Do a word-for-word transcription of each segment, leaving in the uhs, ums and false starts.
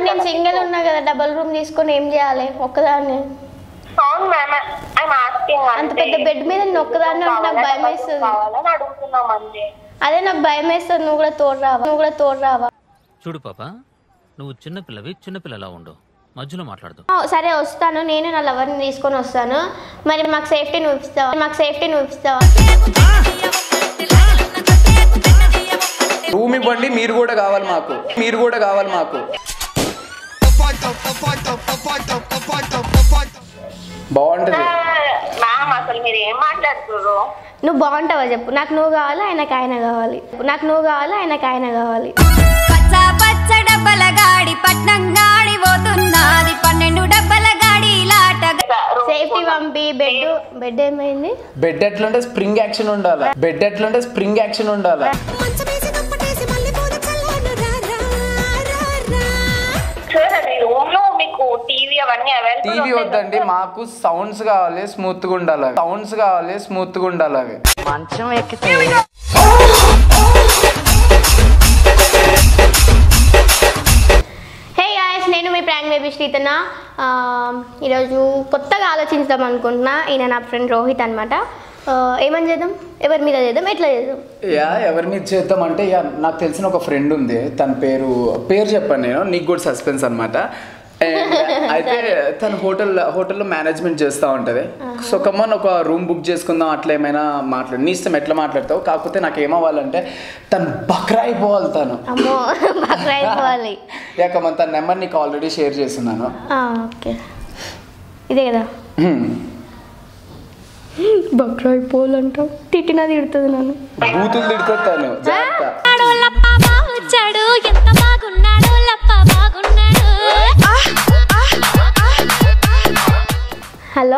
మరి నేను సింగిల్ ఉన్నా కదా, డబుల్ రూమ్ తీసుకొని ఏం చేయాలి ఒక్కదాన్ని? అవును మ్యామ్, ఐఎమ్ ఆస్కింగ్. అంత పెద్ద బెడ్ మీద నేను ఒక్కదాన్ని ఉంటే నాకు భయం వేస్తుంది. అడుగుతున్నాం అంతే. అదే నాకు భయం వేస్తుంది. నువ్వు కూడా తోడు రావా? నువ్వు కూడా తోడు రావా? చూడు పాప, నువ్వు చిన్నపిల్లవి, చిన్నపిల్లలా ఉండు, మధ్యలో మాట్లాడదు. సరే వస్తాను, నేను నా లవర్ని తీసుకొని వస్తాను. మరి మాకు సేఫ్టీ నువ్వు ఇస్తావా? మాకు సేఫ్టీ నువ్వు ఇస్తావా? రూమ్ ఇవ్వండి, మీరు కూడా కావాలి మాకు, మీరు కూడా కావాలి మాకు. బాగుంటది మ్యామ్. అసలు మీరు ఏం మాట్లాడుతున్నారు? నువ్వు బాగుంటావా చెప్పు. నాకు నువ్వు కావాలి, ఆయనకు ఆయన కావాలి. నాకు నువ్వు కావాలి, ఆయనకు ఆయన కావాలి. పచ్చ డబ్బల గాడి పట్నం గాడి పోతున్నది, పన్నెండు డబ్బల గాడి లాట. సేఫ్టీ పంపి. బెడ్ బెడ్ ఏమైంది? బెడ్ ఎట్లుంటే స్ప్రింగ్ యాక్షన్ ఉండాలి. బెడ్ ఎట్లుంటే స్ప్రింగ్ యాక్షన్ ఉండాలి. టీవీ అవన్నీ అవైలబుల్. టీవీ వద్దండి, మాకు సౌండ్స్ కావాలి, స్మూత్ గా ఉండాలి. సౌండ్స్ కావాలి, స్మూత్ గా ఉండాలి. అవి మంచం ఎక్కితే హే గాయ్స్, నేను మీ ప్రాంక్ బేబీ శ్రీతన. ఈరోజు కొత్తగా ఆలోచించుదాం అనుకుంటున్నా. ఈయన నా ఫ్రెండ్ రోహిత్ అనమాట. ఏమని చేద్దాం? ఎవరి మీద చేద్దాం? ఎట్లా చేద్దాం? యా ఎవరి మీద చేద్దాం అంటే, యా నాకు తెలిసిన ఒక ఫ్రెండ్ ఉంది. తన పేరు పేరు చెప్పాను నేను, నీకు కూడా సస్పెన్స్ అనమాట. అయితే తను హోటల్ హోటల్లో మేనేజ్మెంట్ చేస్తూ ఉంటుంది. సో కమ్మన్ ఒక రూమ్ బుక్ చేసుకుందాం, అట్లా ఏమైనా మాట్లాడు, నీ ఇష్టం ఎట్లా మాట్లాడతావు. కాకపోతే నాకు ఏమవ్వాలంటే తను బక్రా అయిపోవాలి. తను బక్రా అయిపోవాలి. యా కమ్మన్, తన నెంబర్ నీకు ఆల్రెడీ షేర్ చేస్తున్నాను. ఓకే, ఇదే కదా. బక్రా అయిపోవాలంట, తిట్టినా తిడుతుంది నన్ను, బూతులు తిడుతుంది తను. Hello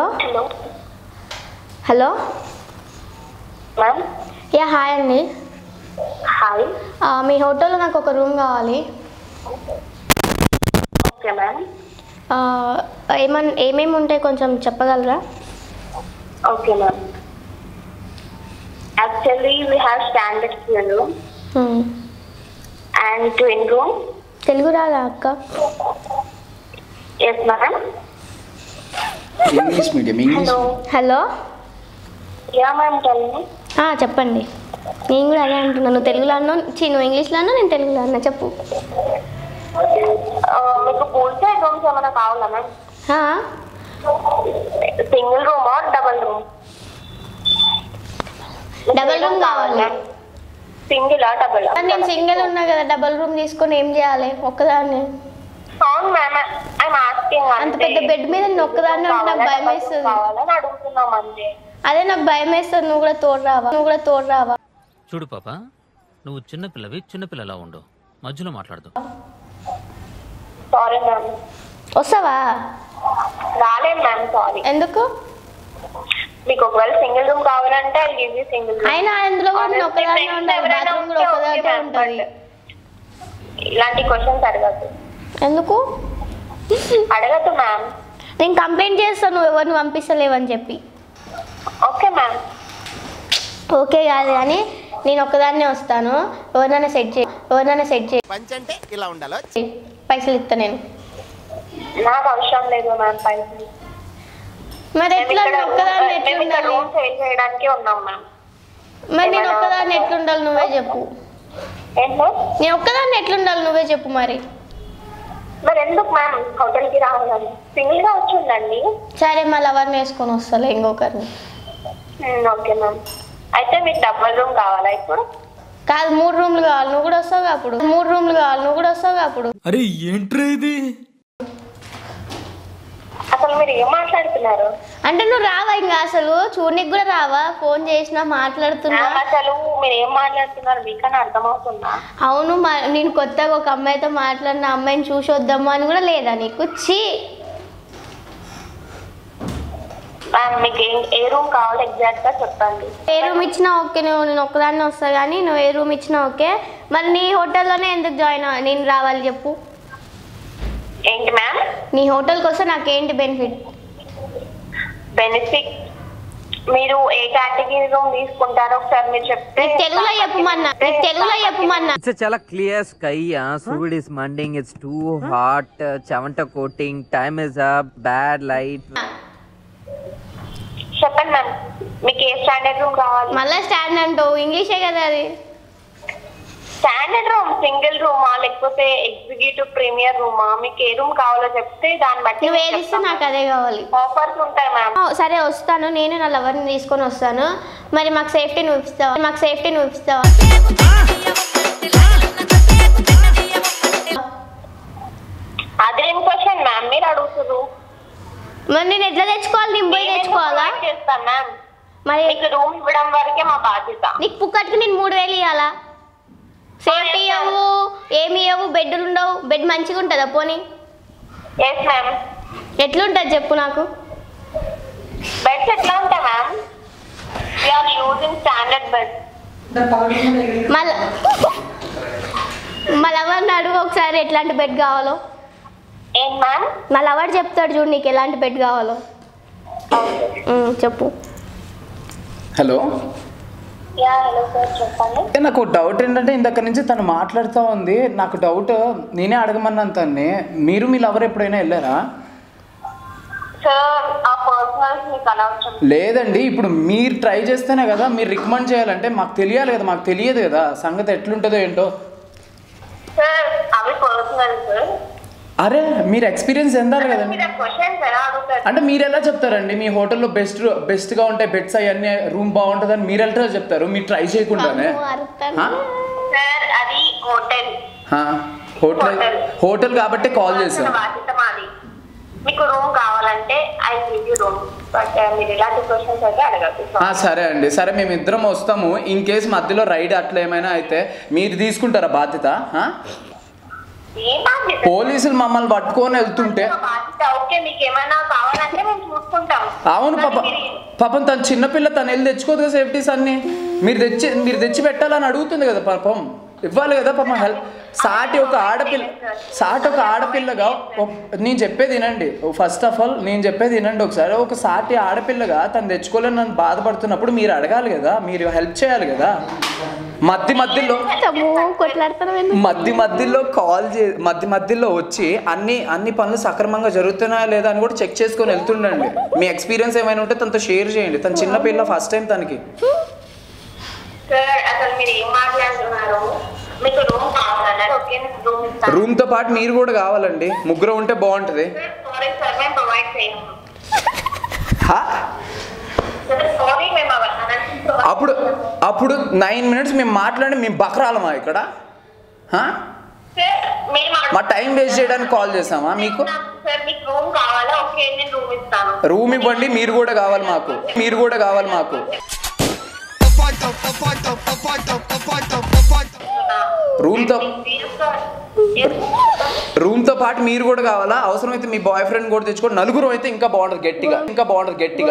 hello ma'am. Yeah hi అండి. హాయ్. మీ హోటల్లో నాకు ఒక రూమ్ కావాలి. Okay ma'am. ఏమన్ ఏమేమి ఉంటాయి కొంచెం చెప్పగలరా? Okay ma'am. Actually we have standard kitchen room and twin room. Telugu రాదా అక్క? Yes ma'am. English medium. English. Hello. Yeah ma'am, tell me. చెప్పండి. నేను కూడా అదే అంటున్నాను. నువ్వు తెలుగులో అన్నా, చి నువ్వు ఇంగ్లీష్లో అన్నా, నేను తెలుగులో అన్నా. చెప్పు. మీకు పూల్ సైడ్ రూమ్స్ ఏమైనా కావాలా ma'am? Single room or double room? Double room కావాలి. సింగిల్ ఆ డబల్? నేను సింగిల్ ఉన్నా కదా, డబల్ రూమ్ తీసుకొని ఏం చేయాలి ఒక్కదాన్ని? అవును మ్యామ్, ఐఎమ్ ఆస్కింగ్. అంత పెద్ద బెడ్ మీద నేను ఒక్కదాన్ని ఉంటే నాకు భయం వేస్తుంది. కావాలని అడుగుతున్నాం అంతే. అదే నాకు భయం వేస్తుంది. నువ్వు కూడా తోడు రావా? నువ్వు కూడా తోడు రావా? చూడు పాప, నువ్వు చిన్నపిల్లవి, చిన్నపిల్లలా ఉండు, మధ్యలో మాట్లాడదు. Sorry ma'am. వస్తావా? రాలేం మ్యామ్, సారీ. ఎందుకు? మీకు ఒకవేళ సింగిల్ రూమ్ కావాలంటే I give you single room. అయినా అందులో కూడా నేను ఒక్కదాన్ని ఉండాలి, బాత్రూమ్ కూడా ఒక్కదాన్నే ఉంటుంది. ఇలాంటి క్వశ్చన్స్ అడగద్దు. ఎందుకు అడగద్దు మ్యామ్? నేను కంప్లైంట్ చేస్తాను నువ్వు ఎవరిని పంపిస్తలేవని చెప్పి. Okay ma'am. ఓకే కాదు కానీ నేను ఒక్కదాన్నే వస్తాను. ఎవరినైనా సెట్ చేయి, ఎవరినైనా సెట్ చేయి. పంచంటే ఇలా ఉండాలో. పైసలు ఇస్తా నేను. నాకు అవసరం లేదు మ్యామ్ పైసలు. మరి ఎట్లా ఒక్కదాన్ని ఎట్లుండాలి? రూమ్ సేల్ చేయడానికి ఉన్నాం మ్యామ్. మరి నేను ఒక్కదాన్ని ఎట్లుండాలి నువ్వే చెప్పు. ఏంటో నేను ఒక్కదాన్ని ఎట్లుండాలి నువ్వే చెప్పు. మరి మరి ఎందుకు మ్యామ్ హోటల్కి రావాలని? సింగిల్ గా వచ్చి ఉండండి. సరే మళ్ళీ ఎవరిని వేసుకొని వస్తా ఇంకొకరిని. Okay ma'am. అయితే మీకు డబల్ రూమ్ కావాలా ఇప్పుడు? కాదు, మూడు రూమ్లు కావాలి. నువ్వు కూడా వస్తావు అప్పుడు. మూడు రూమ్లు కావాలి. నువ్వు కూడా వస్తావు అప్పుడు. అరే ఏంట్రా ఇది? అసలు మీరు ఏం మాట్లాడుతున్నారు? అంటే నువ్వు రావా ఇంకా? అసలు చూడనికి కూడా రావా? ఫోన్ చేసినా మాట్లాడుతున్నా. అసలు మీరు ఏం మాట్లాడుతున్నారు మీకన్నా అర్థమవుతుందా? అవును, నేను కొత్తగా ఒక అమ్మాయితో మాట్లాడిన అమ్మాయిని చూసి వద్దాము అని కూడా లేదా నీకు? చీ. మీకు ఏ రూమ్ కావాలి ఎగ్జాక్ట్ గా చెప్పండి. ఏ రూమ్ ఇచ్చినా ఓకే. నువ్వు నేను ఒక్కదాన్ని వస్తా కానీ నువ్వు ఏ రూమ్ ఇచ్చినా ఓకే. మరి నీ హోటల్లోనే ఎందుకు జాయిన్ నేను రావాలి చెప్పు? ఏంటి మ్యామ్? నీ హోటల్కి వస్తే నాకేంటి బెనిఫిట్? బెనిఫిట్ మీరు ఏ కేటగిరీ రూమ్ తీసుకుంటారో ఒకసారి మీరు చెప్తే నీకు తెలుగులో చెప్పమన్నా నీకు తెలుగులో చెప్పమన్నా It's a chala clear sky, yeah. Food is munding, it's too hot, uh, chavanta coating, time is up, bad light. చెప్పండి మ్యామ్ మీకు ఏ స్టాండర్డ్ రూమ్ కావాలి? మళ్ళీ స్టాండ్ అంటావు ఇంగ్లీషే కదా అది. స్టాండర్డ్ రూమ్ సింగిల్ రూమా లేకపోతే ఎగ్జిక్యూటివ్ ప్రీమియర్ రూమా మీకు ఏ రూమ్ కావాలో చెప్తే దాన్ని బట్టి నువ్వు ఏది ఇస్తే నాకు అదే కావాలి. ఆఫర్స్ ఉంటాయి మ్యామ్. సరే వస్తాను, నేను నా లవర్ని తీసుకొని వస్తాను. మరి మాకు సేఫ్టీ నువ్వు ఇస్తావా? మాకు సేఫ్టీ నువ్వు ఇస్తావా? అదేం క్వశ్చన్ మ్యామ్ మీరు అడుగుతున్నారు. మరి నేను ఎట్లా తెచ్చుకోవాలి? నేను పోయి తెచ్చుకోవాలా? చేస్తాను మ్యామ్. మరి మీకు రూమ్ ఇవ్వడం వరకే మా బాధ్యత. నీకు పుక్కటికి నేను మూడు వేలు ఇవ్వాలా? సేఫ్టీ ఇవ్వవు, ఏమి ఇవ్వవు, బెడ్లు ఉండవు. బెడ్ మంచిగా ఉంటుందా పోనీ? Yes ma'am. ఎట్లుంటుంది చెప్పు నాకు. బెడ్స్ ఎట్లా ఉంటాయి ma'am? We are using standard bed. మళ్ళీ మా లవర్ని అడుగు ఒకసారి ఎట్లాంటి బెడ్ కావాలో. ఏం మ్యామ్? మా లవర్ చెప్తాడు చూడు నీకు ఎలాంటి బెడ్ కావాలో. ఉమ్, చెప్పు. హలో యా హలో సార్ చెప్పండి. నాకు డౌట్ ఏంటంటే ఇందాక నుంచి తను మాట్లాడుతూ ఉంది. నాకు డౌట్, నేనే అడగమన్నాను తన్ని. మీరు మీ లవర్ ఎప్పుడైనా వెళ్ళారా? సార్ ఆ పర్సనల్స్ మీకు అనవసరం. లేదండి, ఇప్పుడు మీరు ట్రై చేస్తేనే కదా మీరు రికమెండ్ చేయాలంటే మాకు తెలియాలి కదా. మాకు తెలియదు కదా సంగతి ఎట్లుంటుందో ఏంటో. సార్ అవి పర్సనల్ సార్. అరే మీరు ఎక్స్పీరియన్స్ ఎందారు కదండి. మీరు క్వశ్చన్స్ ఎలా అడుగుతారు? అంటే మీరు ఎలా చెప్తారండి మీ హోటల్లో బెస్ట్ బెస్ట్గా ఉంటాయి బెడ్స్ అవన్నీ రూమ్ బాగుంటుందని మీరు ఎలా చెప్తారు? మీరు ట్రై చేయకుండానే. అమ్మో, అరుస్తాను. హా? సార్ అది హోటల్. హా, హోటల్ హోటల్ కాబట్టి కాల్ చేశాను. బాధ్యత మాది. మీకు రూమ్ కావాలంటే I give you room. But మీరు ఇలాంటి క్వశ్చన్స్ అయితే అడగద్దు. ఆ, సరే అండి, సరే మేము ఇద్దరం వస్తాము. ఇన్ కేసు మధ్యలో రైడ్ అట్లా ఏమైనా అయితే మీరు తీసుకుంటారా బాధ్యత? హా? ఏం బాధ్యత? పోలీసులు మమ్మల్ని పట్టుకొని వెళ్తుంటే. బాధ్యత ఓకే, మీకు ఏమైనా కావాలంటే మేము చూసుకుంటాం. అవును పాప, పాపం తను చిన్నపిల్ల, తను వెళ్ళి తెచ్చుకోదు కదా సేఫ్టీస్ అన్ని. మీరు తెచ్చి మీరు తెచ్చి పెట్టాలని అడుగుతుంది కదా పాపం, ఇవ్వాలి కదా పాపం. హెల్ప్ సాటి ఒక ఆడపిల్ల సాటి ఒక ఆడపిల్లగా నేను చెప్పేది వినండి. ఫస్ట్ ఆఫ్ ఆల్ నేను చెప్పేది వినండి ఒకసారి. ఒక సాటి ఆడపిల్లగా తను తెచ్చుకోలేని నన్ను బాధపడుతున్నప్పుడు మీరు అడగాలి కదా, మీరు హెల్ప్ చేయాలి కదా. మధ్య మధ్యలో మధ్య మధ్యలో కాల్ చే మధ్య మధ్యలో వచ్చి అన్ని అన్ని పనులు సక్రమంగా జరుగుతున్నాయా లేదా అని కూడా చెక్ చేసుకొని వెళ్తుండండి. మీ ఎక్స్పీరియన్స్ ఏమైనా ఉంటే తనతో షేర్ చేయండి. తను చిన్నపిల్ల, ఫస్ట్ టైం తనకి. సార్ అసలు మీరు ఏం మాట్లాడుతున్నారు? మీకు రూమ్ కావాలన్నారు, ఓకే రూమ్ ఇస్తాను. రూమ్ తో పాటు మీరు కూడా కావాలండి, ముగ్గురు ఉంటే బాగుంటది. సారీ సార్ మేము ప్రొవైడ్ చేయము. హా? సారీ మేము అప్పుడు అప్పుడు నైన్ మినిట్స్ మేము మాట్లాడి మేము బకరాలమా ఇక్కడ? హా? మా టైం వేస్ట్ చేయడానికి కాల్ చేసామా మీకు? సార్ మీకు రూమ్ కావాలా? ఓకే నేను రూమ్ ఇస్తాను. రూమ్ ఇవ్వండి, మీరు కూడా కావాలి మాకు, మీరు కూడా కావాలి మాకు. రూమ్ తో రూమ్ తో పాటు మీరు కూడా కావాలా? అవసరమైతే మీ బాయ్ ఫ్రెండ్ కూడా తెచ్చుకోండి. నలుగురు అయితే ఇంకా బాగుంటది, గట్టిగా ఇంకా బాగుంటది గట్టిగా.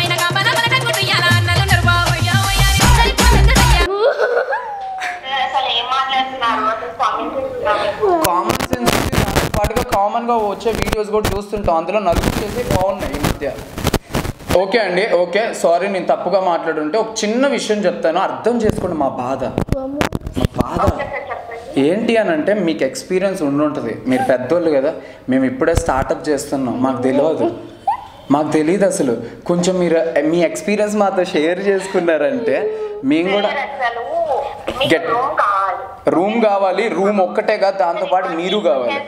కామన్ సెన్స్ పాటుగా కామన్ గా వచ్చే వీడియోస్ కూడా చూస్తుంటాం, అందులో నలుగురు చేసి బాగున్నాయి ఈ మధ్య. ఓకే అండి, ఓకే సారీ నేను తప్పుగా మాట్లాడుంటే. ఒక చిన్న విషయం చెప్తాను, అర్థం చేసుకోండి మా బాధ. మా బాధ ఏంటి అని అంటే, మీకు ఎక్స్పీరియన్స్ ఉండుంటుంది, మీరు పెద్దోళ్ళు కదా. మేము ఇప్పుడే స్టార్టప్ చేస్తున్నాం, మాకు తెలియదు మాకు తెలియదు అసలు. కొంచెం మీరు మీ ఎక్స్పీరియన్స్ మాతో షేర్ చేసుకున్నారంటే మేము కూడా. గెట్ రూమ్ కావాలి, రూమ్ ఒక్కటే కాదు, దాంతో పాటు మీరు కావాలి.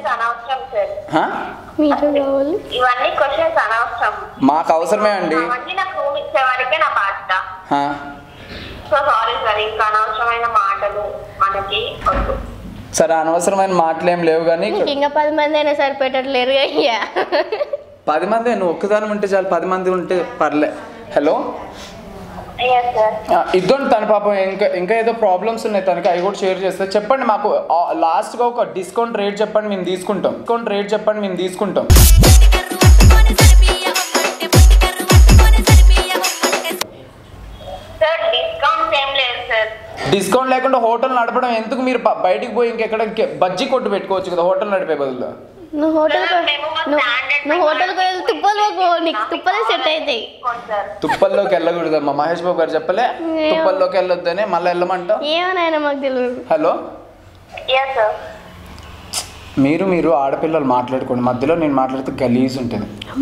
ఇవన్నీ క్వశ్చన్స్ అనవసరం, మాకు అవసరమే అండి. నాకు రూమ్ ఇచ్చే వరకే నా బాధ్యత. సో సారీ సార్, ఇంకా అనవసరమైన మాటలు మనకి వద్దు. సరే అనవసరమైన మాటలు ఏం లేవు కానీ ఇంకా పది మంది అయినా సరిపెట్టట్లేరు అయ్యా. పది మంది నువ్వు ఒక్కదాని ఉంటే చాలు, పది మంది ఉంటే పర్లే. హలో ఇద్దండి తన పాపం ఇంకా ఇంకా ఏదో ప్రాబ్లమ్స్ ఉన్నాయి తనకి, అవి కూడా షేర్ చేస్తే చెప్పండి. మాకు లాస్ట్గా ఒక డిస్కౌంట్ రేట్ చెప్పండి, మేము తీసుకుంటాం. డిస్కౌంట్ రేట్ చెప్పండి, మేము తీసుకుంటాం. డిస్కౌంట్ లేకుండా హోటల్ నడపడం ఎందుకు? మీరు బయటికి పోయి ఇంకెక్కడ బజ్జీ కొట్టు పెట్టుకోవచ్చు కదా హోటల్ నడిపే బదులు. నువ్వు హోటల్ నువ్వు హోటల్కి వెళ్తే తుప్పలు పో నీకు తుప్పలే సెట్ అవుతాయి. తుప్పల్లోకి వెళ్ళకూడదమ్మా, మహేష్ బాబు గారు చెప్పలే తుప్పల్లోకి వెళ్ళొద్దని, మళ్ళీ వెళ్ళమంటావు. ఏమనైనా మాకు తెలియదు. హలో, మీరు మీరు ఆడపిల్లలు మాట్లాడుకోండి, మధ్యలో నేను మాట్లాడితే గలీజ్ ఉంటుంది.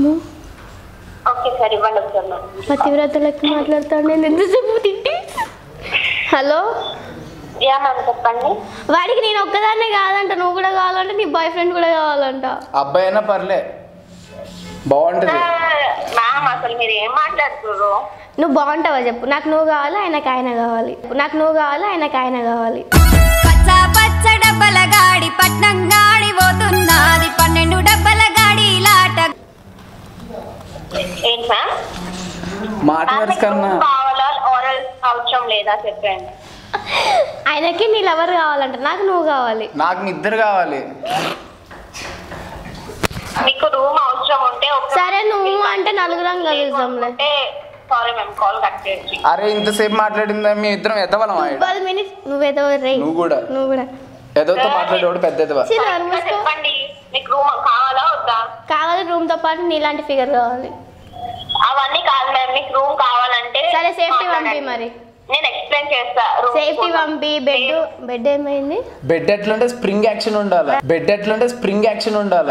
పతివ్రతలకి మాట్లాడతాను నేను ఎంతసేపు తింటే. హలో చెప్పండి. వాడికి నేను ఒక్కదాన్నే కాదంట, నువ్వు కూడా కావాలంటే నీ బాయ్ ఫ్రెండ్ కూడా కావాలంట. అబ్బాయి అయినా పర్లే, బాగుంటది. మ్యామ్ అసలు మీరు ఏం మాట్లాడుతున్నారు? నువ్వు బాగుంటావా చెప్పు. నాకు నువ్వు కావాలి, ఆయనకు ఆయన కావాలి. నాకు నువ్వు కావాలి, ఆయనకు ఆయన కావాలి. పచ్చ పచ్చ డబ్బల గాడి పట్నం గాడి పోతున్నది, పన్నెండు డబ్బల గాడి లాట. ఏంటి మ్యామ్? మాట వరుస కన్నా కావాలా ఓరల్ అవసరం లేదా చెప్పండి. ఆయనకి నీ లవర్ కావాలంట, నాకు నువ్వు కావాలి. నాకు మీ ఇద్దరు కావాలి. మీకు రూమ్ అవసరం ఉంటే సరే నువ్వు అంటే నలుగురం కలుద్దాంలే. సారీ మ్యామ్, కాల్ కట్ చేయండి. అరే ఇంతసేపు మాట్లాడిందా మీ ఇద్దరం ఎదవలం. ట్వెల్వ్ మినిట్స్ నువ్వు ఎదో రే, నువ్వు కూడా నువ్వు కూడా ఎదవతో మాట్లాడేవాడు పెద్ద ఎదవ. చెప్పండి, మీకు రూమ్ కావాలా వద్దా? కావాలి, రూమ్ తో పాటు నీలాంటి ఫిగర్ కావాలి. అవన్నీ కాదు మ్యామ్, మీకు రూమ్ కావాలంటే సరే సేఫ్టీ పంపి, మరి నేను ఎక్స్ప్లెయిన్ చేస్తా. సేఫ్టీ పంపి. బెడ్ బెడ్ ఏమైంది? బెడ్ ఎట్లుంటే స్ప్రింగ్ యాక్షన్ ఉండాలి. బెడ్ ఎట్లుంటే స్ప్రింగ్ యాక్షన్ ఉండాలి.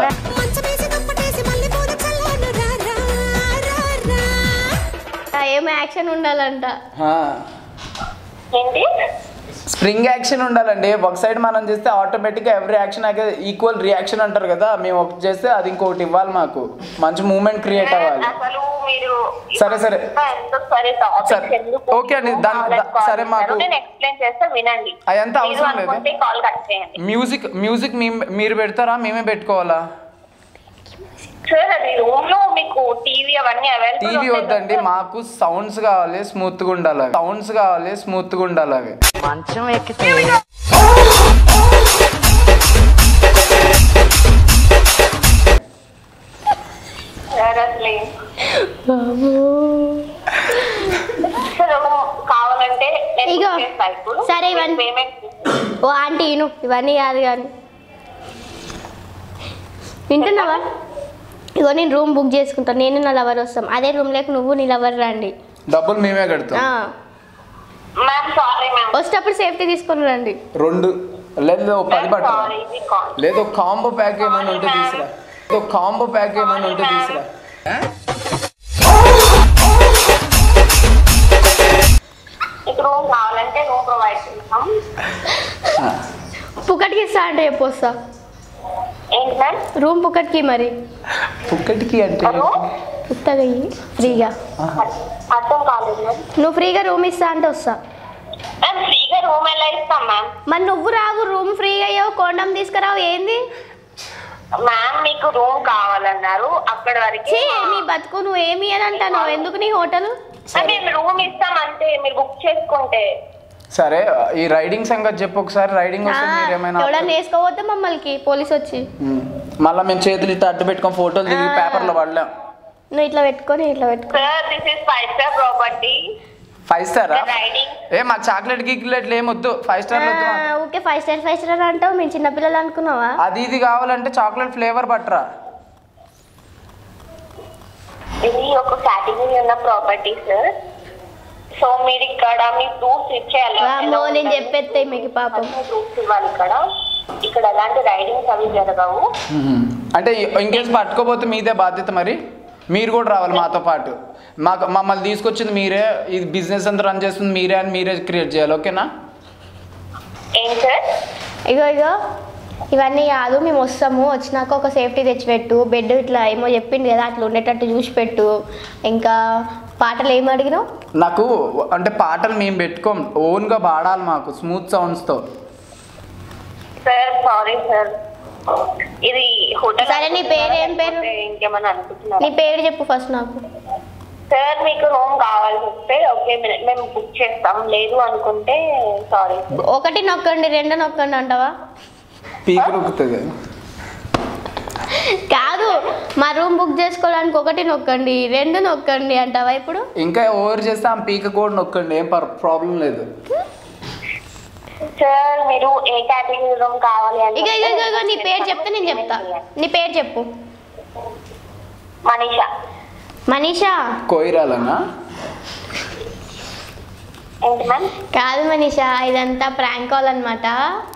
ఏమో యాక్షన్ ఉండాలంట. ఏంటి? స్ప్రింగ్ యాక్షన్ ఉండాలండి. ఒక సైడ్ మనం చేస్తే ఆటోమేటిక్గా ఎవ్రీ యాక్షన్ ఈక్వల్ రియాక్షన్ అంటారు కదా, మేము ఒకటి చేస్తే అది ఇంకొకటి ఇవ్వాలి. మాకు మంచి మూమెంట్ క్రియేట్ అవ్వాలి. అసలు మీరు సరే సరే సరే ఓకే అండి, దాని సరే మాకు నేను ఎక్స్ప్లెయిన్ చేస్తా వినండి. అదంతా అవసరం లేదు. కాల్ కట్ చేయండి. మ్యూజిక్ మ్యూజిక్ మీరు పెడతారా మేమే పెట్టుకోవాలా? సార్ అది రూమ్ లో మీకు టీవీ అవన్నీ అవైలబుల్. టీవీ వద్దండి, మాకు సౌండ్స్ కావాలి, స్మూత్ గా ఉండాలి. సౌండ్స్ కావాలి, స్మూత్ గా ఉండాలి. అవి మంచం ఎక్కితే కావాలంటే ఇగో సరే ఇవన్నీ ఓ ఆంటీ ఇను, ఇవన్నీ కాదు కానీ వింటున్నావా? ఇగో నేను రూమ్ బుక్ చేసుకుంటాను, నేను నా లవర్ వస్తాం. అదే రూమ్ లేక నువ్వు నీ లవర్ రండి, డబ్బులు మేమే కడతాం. వచ్చేటప్పుడు సేఫ్టీ తీసుకొని రండి. రెండు లేదు పది పట్టరా, లేదు కాంబో ప్యాక్ ఏమైనా ఉంటే తీసురా, లేదు కాంబో ప్యాక్ ఏమైనా ఉంటే తీసురా. రూమ్ కావాలంటే రూమ్ ప్రొవైడ్ చేస్తాం. పుక్కటికి ఇస్తా అంటే చెప్పు వస్తా. ఏంటి మ్యామ్? రూమ్ పుక్కటికి. మరి పుక్కటికి అంటే పుట్టగా ఫ్రీగా. అర్థం కాలేదు మ్యామ్. నువ్వు ఫ్రీగా రూమ్ ఇస్తా అంటే వస్తా. మ్యామ్ ఫ్రీగా రూమ్ ఎలా ఇస్తాం మ్యామ్? మరి నువ్వు రావు, రూమ్ ఫ్రీగా అయ్యావు, కొండం తీసుకురావు, ఏంది మ్యామ్? మీకు రూమ్ కావాలన్నారు, అక్కడ వరకు నీ బతుకు. నువ్వు ఏమి అని అంటాను, ఎందుకు నీ హోటల్? మేము రూమ్ ఇస్తామంటే మీరు బుక్ చేసుకుంటే. సరే ఈ రైడింగ్ సంగతి చెప్పు ఒకసారి. రైడింగ్ వస్తే మీరు ఏమైనా ఎవడన్నా వేసుకోవద్దా మమ్మల్ని పోలీస్ వచ్చి? మళ్ళీ మేము చేతులు ఇట్లా అడ్డు పెట్టుకొని ఫోటోలు దిగి పేపర్లో పడలేం. నువ్వు ఇట్లా పెట్టుకొని ఇట్లా పెట్టుకో. Sir this is five star property. Five స్టారా? రైడింగ్ ఏ మాకు చాక్లెట్ గిక్లెట్లు ఏమొద్దు, ఫైవ్ స్టార్ వద్దు. Okay five star five star అంటావు, మేము చిన్నపిల్లలు అనుకున్నావా? అది ఇది కావాలంటే చాక్లెట్ ఫ్లేవర్ పట్టరా. ఇది ఒక కేటగిరీ ఉన్న ప్రాపర్టీ సార్. సో మీరు ఇక్కడ మీ ప్రూఫ్స్ ఇచ్చేయాలి. నేను చెప్పేస్తే మీకు పాపం ప్రూఫ్స్ ఇవ్వాలి. ఇక్కడ ఇక్కడ ఎలాంటి రైడింగ్స్ అవి జరగవు. అంటే ఇంకేస్ పట్టుకోపోతే మీదే బాధ్యత. మరి మీరు కూడా రావాలి మాతో పాటు. మాకు మమ్మల్ని తీసుకొచ్చింది మీరే, ఇది బిజినెస్ అంతా రన్ చేస్తుంది మీరే అని మీరే క్రియేట్ చేయాలి. ఓకేనా? ఏం సార్? ఇగో ఇగో ఇవన్నీ కాదు, మేము వస్తాము, వచ్చినాక ఒక సేఫ్టీ తెచ్చిపెట్టు, బెడ్ ఇట్లా ఏమో చెప్పింది కదా అట్లా ఉండేటట్టు చూసి పెట్టు. ఇంకా పాటలు ఏమి అడిగినావు? నాకు అంటే పాటలు మేము పెట్టుకోం, ఓన్గా పాడాలి మాకు స్మూత్ సౌండ్స్తో. సార్ సారీ సార్, ఇది హోటల్. సరే నీ పేరు ఏం పేరు? ఇంకేమన్నా అనుకుంటున్నా? నీ పేరు చెప్పు ఫస్ట్ నాకు. సార్ మీకు రూమ్ కావాల్సి వస్తే ఓకే మేము బుక్ చేస్తాం, లేదు అనుకుంటే సారీ. ఒకటి నొక్కండి, రెండు నొక్కండి అంటావా? పీక్ నొక్కుతుంది కాదు, మా రూమ్ బుక్ చేసుకోవడానికి ఒకటి నొక్కండి, రెండు నొక్కండి అంటావా? ఇప్పుడు ఇంకా ఓవర్ చేస్తే ఆ పీక కూడా నొక్కండి, ఏం ప్రాబ్లం లేదు. సార్ మీరు ఏ కేటగిరీ రూమ్ కావాలి అంటే ఇక ఇక నీ పేరు చెప్తే నేను చెప్తా. నీ పేరు చెప్పు. మనీషా. మనీషా కోయిరాలనా? ఏంటి మ్యామ్? కాదు మనీషా, ఇదంతా ప్రాంక్ కాల్ అనమాట.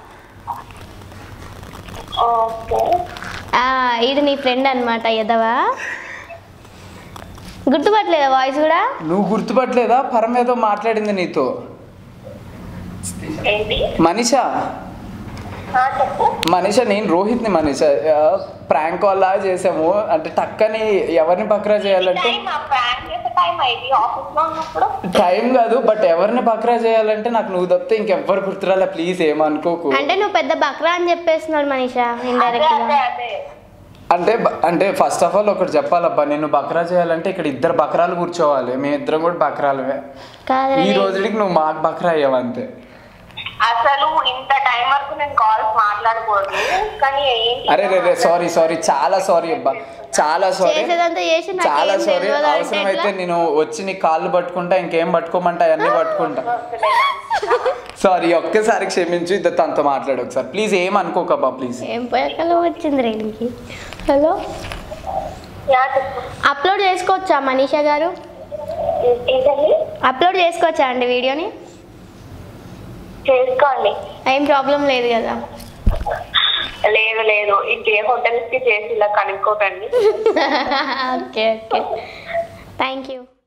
ఓకే. ఇది నీ ఫ్రెండ్ అనమాట యదవా. గుర్తుపట్టలేదా వాయిస్ కూడా? నువ్వు గుర్తుపట్టలేదా? పరం ఏదో మాట్లాడింది నీతో. ఏంటి? మనీషా చెప్పు. మనీషా నేను రోహిత్ని. మనీషా ప్రాంక్ కాల్ లాగా చేసాము అంటే టక్కని ఎవరిని బక్రా చేయాలంటే టైం కాదు, బట్ ఎవరిని బక్రా చేయాలంటే నాకు నువ్వు తప్పితే ఇంకెవ్వరు గుర్తురాలే. ప్లీజ్ ఏమనుకోకు. అంటే నువ్వు పెద్ద బక్రా అని చెప్పేస్తున్నాడు మనీషా ఇండైరెక్ట్ గా. అంటే అంటే ఫస్ట్ ఆఫ్ ఆల్ ఒకటి చెప్పాలబ్బా, నేను బక్రా చేయాలంటే ఇక్కడ ఇద్దరు బక్రాలు కూర్చోవాలి. మేము ఇద్దరం కూడా బక్రాలమే. ఈ రోజుకి నువ్వు మాకు బక్రా అయ్యావు అంతే. అసలు ఇంత టైం వరకు నేను కాల్స్ మాట్లాడకూడదు కానీ అరే రే సారీ సారీ చాలా సారీ అబ్బా, చాలా సారీ చాలా సారీ. అవసరం అయితే నేను వచ్చి నీ కాళ్ళు పట్టుకుంటా, ఇంకేం పట్టుకోమంటా అవన్నీ పట్టుకుంటా. సారీ, ఒక్కసారి క్షమించు. ఇద్దరు తనతో మాట్లాడు ఒకసారి ప్లీజ్. ఏం అనుకోకబ్బా ప్లీజ్. ఏం పోయాకలో వచ్చింది రేడికి. హలో, అప్లోడ్ చేసుకోవచ్చా మనీషా గారు? అప్లోడ్ చేసుకోవచ్చా అండి వీడియోని? చేసుకోండి, ఏం ప్రాబ్లం లేదు కదా? లేదు లేదు, ఇంకే హోటల్స్ కి చేసి ఇలా కనుక్కోకండి. Okay okay, thank you.